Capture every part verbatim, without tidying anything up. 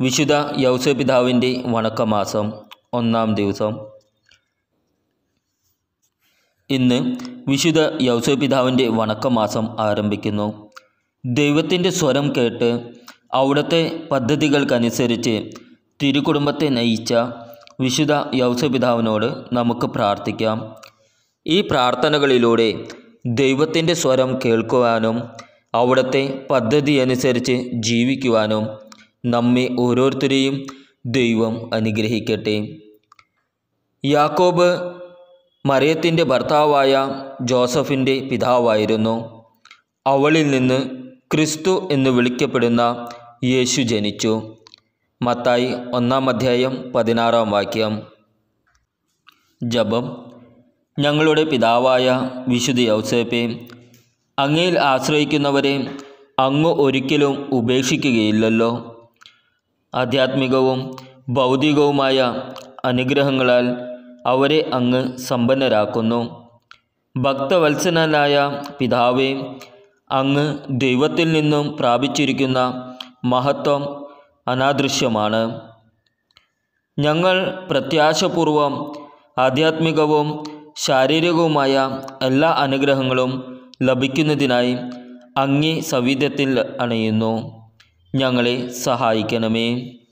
വിശുദ്ധ യൗസേപ്പിതാവിൻ്റെ വണക്കമാസം ഒന്നാം ദിവസം. ഇന്ന് വിശുദ്ധ യൗസേപ്പിതാവിൻ്റെ വണക്കമാസം ആരംഭിക്കുന്നു. ദൈവത്തിൻ്റെ സ്വരം കേട്ട് അവിടുത്തെ പദ്ധതികൾക്കനുസരിച്ച് തിരുക്കുടുംബത്തെ നയിച്ച വിശുദ്ധ യൗസേപ്പിതാവിനോട് നമുക്ക് പ്രാർത്ഥിക്കാം. ഈ പ്രാർത്ഥനകളിലൂടെ ദൈവത്തിൻ്റെ സ്വരം കേൾക്കുവാനും അവിടുത്തെ പദ്ധതി അനുസരിച്ച് ജീവിക്കുവാനും നമ്മെ ഓരോരുത്തരെയും ദൈവം അനുഗ്രഹിക്കട്ടെ. യാക്കോബ് മറിയത്തിൻ്റെ ഭർത്താവായ ജോസഫിൻ്റെ പിതാവായിരുന്നു. അവളിൽ നിന്ന് ക്രിസ്തു എന്ന് വിളിക്കപ്പെടുന്ന യേശു ജനിച്ചു. മത്തായി ഒന്നാം അധ്യായം പതിനാറാം വാക്യം. ജപം. ഞങ്ങളുടെ പിതാവായ വിശുദ്ധ യൗസേപ്പേ, അങ്ങയിൽ ആശ്രയിക്കുന്നവരെ അങ്ങ് ഒരിക്കലും ഉപേക്ഷിക്കുകയില്ലല്ലോ. ആധ്യാത്മികവും ഭൗതികവുമായ അനുഗ്രഹങ്ങളാൽ അവരെ അങ്ങ് സമ്പന്നരാക്കുന്നു. ഭക്തവത്സലനായ പിതാവേ, അങ്ങ് ദൈവത്തിൽ നിന്നും പ്രാപിച്ചിരിക്കുന്ന മഹത്വം അനാദൃശ്യമാണ്. ഞങ്ങൾ പ്രത്യാശപൂർവം ആധ്യാത്മികവും ശാരീരികവുമായ എല്ലാ അനുഗ്രഹങ്ങളും ലഭിക്കുന്നതിനായി അങ്ങേ സവിധത്തിൽ അണയുന്നു. ഞങ്ങളെ സഹായിക്കണമേ.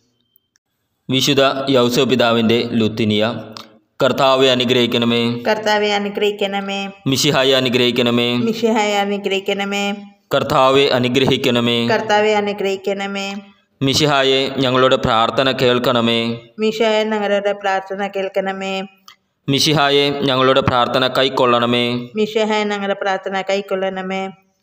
വിശുദ്ധ യൗസേപ്പിതാവിൻ്റെ ലുത്തിനിയ. കർത്താവെ അനുഗ്രഹിക്കണമേ. കർത്താവെ അനുഗ്രഹിക്കണമേ. മിശിഹായെ അനുഗ്രഹിക്കണമേ. മിശിഹായെ അനുഗ്രഹിക്കണമേ. കർത്താവെ അനുഗ്രഹിക്കണമേ. കർത്താവെ അനുഗ്രഹിക്കണമേ. മിശിഹായെ ഞങ്ങളുടെ പ്രാർത്ഥന കേൾക്കണമേ. മിശിഹായെ ഞങ്ങളുടെ പ്രാർത്ഥന കേൾക്കണമേ. മിശിഹായെ ഞങ്ങളുടെ പ്രാർത്ഥന കൈക്കൊള്ളണമേ. മിശിഹായെ ഞങ്ങളുടെ പ്രാർത്ഥന കൈക്കൊള്ളണമേ.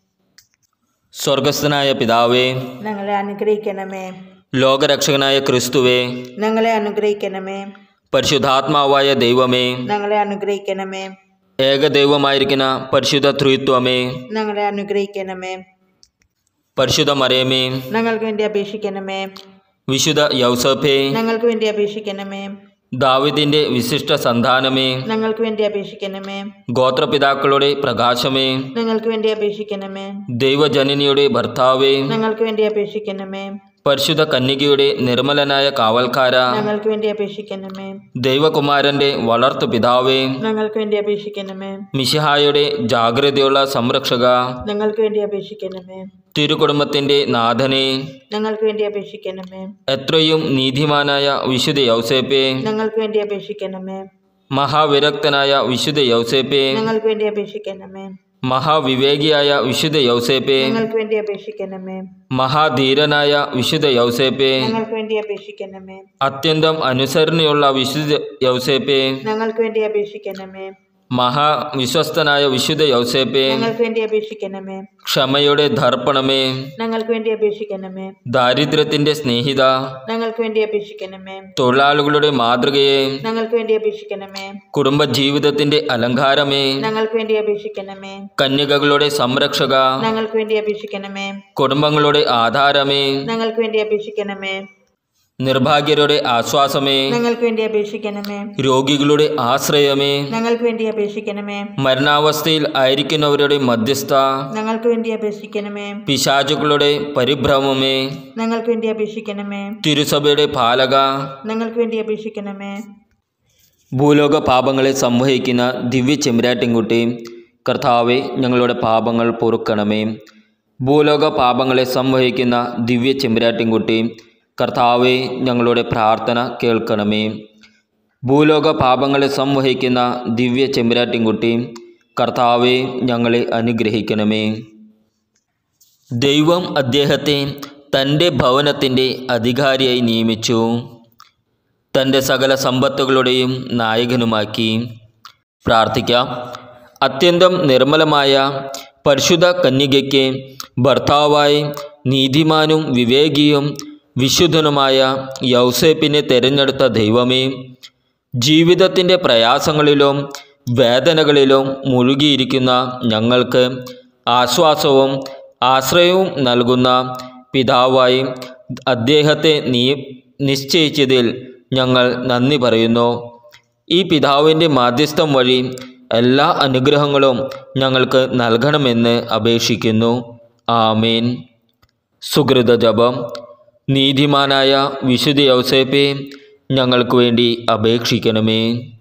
സ്വർഗസ്ഥനായ പിതാവേ, ഞങ്ങളെ അനുഗ്രഹിക്കണമേ. ലോകരക്ഷകനായ ക്രിസ്തുവേ, ഞങ്ങളെ അനുഗ്രഹിക്കണമേ. പരിശുദ്ധാത്മാവായ ദൈവമേ, ഞങ്ങളെ അനുഗ്രഹിക്കണമേ. ഏകദൈവമായിരിക്കുന്ന പരിശുദ്ധ ത്രിത്വമേ, ഞങ്ങളെ അനുഗ്രഹിക്കണമേ. പരിശുദ്ധ മറിയമേ, ഞങ്ങൾക്ക് വേണ്ടി അപേക്ഷിക്കണമേ. വിശുദ്ധ യൗസേപ്പേ, ഞങ്ങൾക്ക് വേണ്ടി അപേക്ഷിക്കണമേ. ദാവീദിന്റെ വിശിഷ്ട സന്താനമേ, ഞങ്ങൾക്ക് വേണ്ടി അപേക്ഷിക്കണമേ. ഗോത്രപിതാക്കളുടെ പ്രകാശമേ, ഞങ്ങൾക്ക് വേണ്ടി അപേക്ഷിക്കണമേ. ദൈവജനനിയുടെ ഭർത്താവേ, ഞങ്ങൾക്ക് വേണ്ടി അപേക്ഷിക്കണമേ. പരിശുദ്ധ കന്യകയുടെ നിർമ്മലനായ കാവൽക്കാര, ഞങ്ങൾക്ക് വേണ്ടി അപേക്ഷിക്കണമേ. ദൈവകുമാരന്റെ വളർത്തു പിതാവേ, ഞങ്ങൾക്ക് വേണ്ടി അപേക്ഷിക്കണമേ. മിശിഹായുടെ ജാഗ്രതയുള്ള സംരക്ഷക, ഞങ്ങൾക്ക് വേണ്ടി അപേക്ഷിക്കണമേ. തിരുകുടുംബത്തിന്റെ നാഥനെ, ഞങ്ങൾക്ക് വേണ്ടി അപേക്ഷിക്കണമേ. എത്രയും നീതിമാനായ വിശുദ്ധ യൗസേപ്പേ, ഞങ്ങൾക്ക് വേണ്ടി അപേക്ഷിക്കണമേ. മഹാവിരക്തനായ വിശുദ്ധ യൗസേപ്പേ, ഞങ്ങൾക്ക് വേണ്ടി അപേക്ഷിക്കണമേ. മഹാവിവേകിയായ വിശുദ്ധ യൗസേപ്പേ, ഞങ്ങൾക്ക് വേണ്ടി അപേക്ഷിക്കണമേ. മഹാധീരനായ വിശുദ്ധ യൗസേപ്പേ, ഞങ്ങൾക്ക് വേണ്ടി അപേക്ഷിക്കണമേ. അത്യന്തം അനുസരണയുള്ള വിശുദ്ധ യൗസേപ്പേ, ഞങ്ങൾക്ക് വേണ്ടി അപേക്ഷിക്കണമേ. മഹാവിശ്വസ്തനായ വിശുദ്ധ യൗസേപ്പേ, ഞങ്ങൾക്ക് വേണ്ടി അപേക്ഷിക്കണമേ. ക്ഷമയുടെ ദർപ്പണമേ, ഞങ്ങൾക്ക് വേണ്ടി അപേക്ഷിക്കണമേ. ദാരിദ്ര്യത്തിന്റെ സ്നേഹിത, ഞങ്ങൾക്ക് വേണ്ടി അപേക്ഷിക്കണമേ. തൊഴിലാളികളുടെ മാതൃകയെ, ഞങ്ങൾക്ക് വേണ്ടി അപേക്ഷിക്കണമേ. കുടുംബജീവിതത്തിന്റെ അലങ്കാരമേ, ഞങ്ങൾക്ക് വേണ്ടി അപേക്ഷിക്കണമേ. കന്യകകളുടെ സംരക്ഷക, ഞങ്ങൾക്ക് വേണ്ടി അപേക്ഷിക്കണമേ. കുടുംബങ്ങളുടെ ആധാരമേ, ഞങ്ങൾക്ക് വേണ്ടി അപേക്ഷിക്കണമേ. നിർഭാഗ്യരുടെ ആശ്വാസമേ, ഞങ്ങൾക്ക് വേണ്ടി അപേക്ഷിക്കണമേ. രോഗികളുടെ ആശ്രയമേ, ഞങ്ങൾക്ക് വേണ്ടി അപേക്ഷിക്കണമേ. മരണാവസ്ഥയിൽ ആയിരിക്കുന്നവരുടെ മധ്യസ്ഥ, ഞങ്ങൾക്ക് വേണ്ടി അപേക്ഷിക്കണമേ. പിശാചുക്കളുടെ പരിഭ്രമമേ, ഞങ്ങൾക്ക് വേണ്ടി അപേക്ഷിക്കണമേ. തിരുസഭയുടെ പാലക, ഞങ്ങൾക്ക് വേണ്ടി അപേക്ഷിക്കണമേ. ഭൂലോക പാപങ്ങളെ സംവഹിക്കുന്ന ദിവ്യ ചെമ്പരാട്ടിൻകുട്ടി, കർത്താവെ ഞങ്ങളുടെ പാപങ്ങൾ പൊറുക്കണമേ. ഭൂലോക പാപങ്ങളെ സംവഹിക്കുന്ന ദിവ്യ ചെമ്പരാട്ടിൻകുട്ടി, കർത്താവെ ഞങ്ങളുടെ പ്രാർത്ഥന കേൾക്കണമേ. ഭൂലോക പാപങ്ങളെ സംവഹിക്കുന്ന ദിവ്യ ചെമ്പരാട്ടിൻകുട്ടി, കർത്താവെ ഞങ്ങളെ അനുഗ്രഹിക്കണമേ. ദൈവം അദ്ദേഹത്തെ തൻ്റെ ഭവനത്തിൻ്റെ അധികാരിയായി നിയമിച്ചു, തൻ്റെ സകല സമ്പത്തുകളുടെയും നായകനുമാക്കി. പ്രാർത്ഥിക്കാം. അത്യന്തം നിർമ്മലമായ പരിശുദ്ധ കന്യകയ്ക്ക് ഭർത്താവായി നീതിമാനും വിവേകിയും വിശുദ്ധനുമായ യൗസേപ്പിനെ തിരഞ്ഞെടുത്ത ദൈവമേ, ജീവിതത്തിൻ്റെ പ്രയാസങ്ങളിലും വേദനകളിലും മുഴുകിയിരിക്കുന്ന ഞങ്ങൾക്ക് ആശ്വാസവും ആശ്രയവും നൽകുന്ന പിതാവായി അദ്ദേഹത്തെ നീ നിശ്ചയിച്ചതിൽ ഞങ്ങൾ നന്ദി പറയുന്നു. ഈ പിതാവിൻ്റെ മാധ്യസ്ഥം വഴി എല്ലാ അനുഗ്രഹങ്ങളും ഞങ്ങൾക്ക് നൽകണമെന്ന് അപേക്ഷിക്കുന്നു. ആമേൻ. സുകൃത ജപം. നീതിമാനായ വിശുദ്ധ യൗസേപ്പേ, ഞങ്ങൾക്ക് വേണ്ടി അപേക്ഷിക്കണമേ.